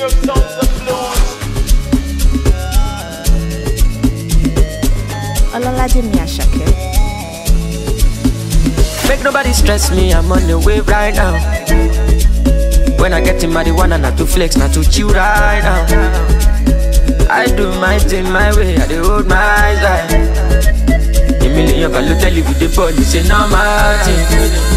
pure sounds of blues. Olaladimi Asake. Make nobody stress me, I'm on the wave right now. When I get in marijuana, not to flex, not to chill right now. I do my thing my way, I do hold my side. A million can tell you with the ball, it's a normal thing.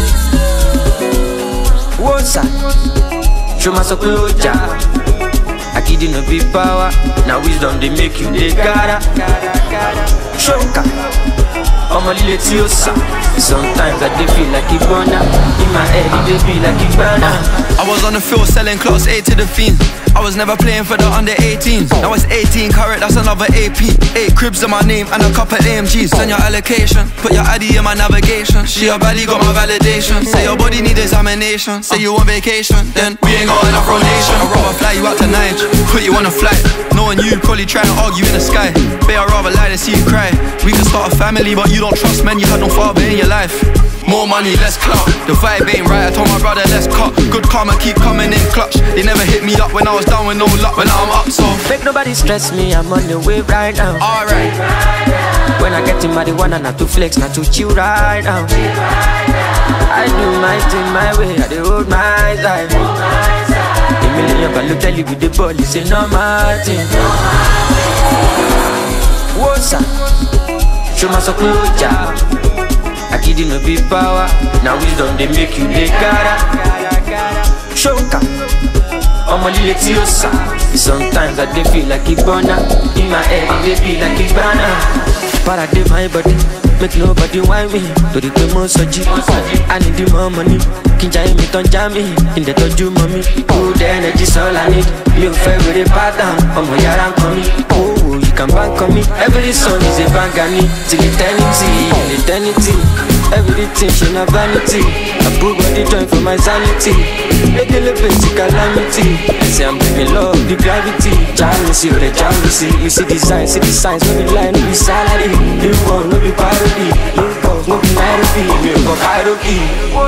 What's up? Show my soul, I give you no big power. Now wisdom they make you the cara. Shoka, I'm a little sometimes I feel like a burner. In my head it feel like a burner. I was on the field selling class A to the fiends. I was never playing for the under 18s. Now it's 18 carat, that's another AP. 8 cribs in my name and a couple AMGs. Send your allocation, put your ID in my navigation. She a baddie, got my validation. Say your body need examination. Say you on vacation, then we ain't got enough rotation. I'd rather fly you out to Niger, put you on a flight. Knowing you probably trying to argue in the sky. Babe, I'd rather lie than see you cry. We can start a family, but you don't trust men. You had no father in your life. More money, less clout. The vibe ain't right, I told my brother let's cut. Good karma keep coming in clutch. They never hit me up when I was down with no luck. But now I'm up, so make nobody stress me, I'm on the wave right now. Alright. When I get in marijuana, not to flex, not to chill right now. I do my thing my way, I do hold my side. A million can tell you with the ball, it's a normal thing. What's up? Show my soul, I give you no big power. Now wisdom they make you the cara. Shoka, I'm a little sometimes I feel like a burner. In my head they feel like a burner. Paradigm my body, make nobody whine me. To the demo soji, I need the more money. Kinja me ton jammy, in the toju mommy. Good energy's all I need. You favorite pattern, I'm a yaran coming. Oh, you can bank on me. Every song is a bangani. Till eternity, everything she na vanity. I put body join for my sanity. Make a little basic calamity. Say I'm bringing love, the gravity. Jealousy, the jealousy. You see the signs, no be lie, no be salary. You want, no be parody. You boss, no be Nairobi. You go Cairo.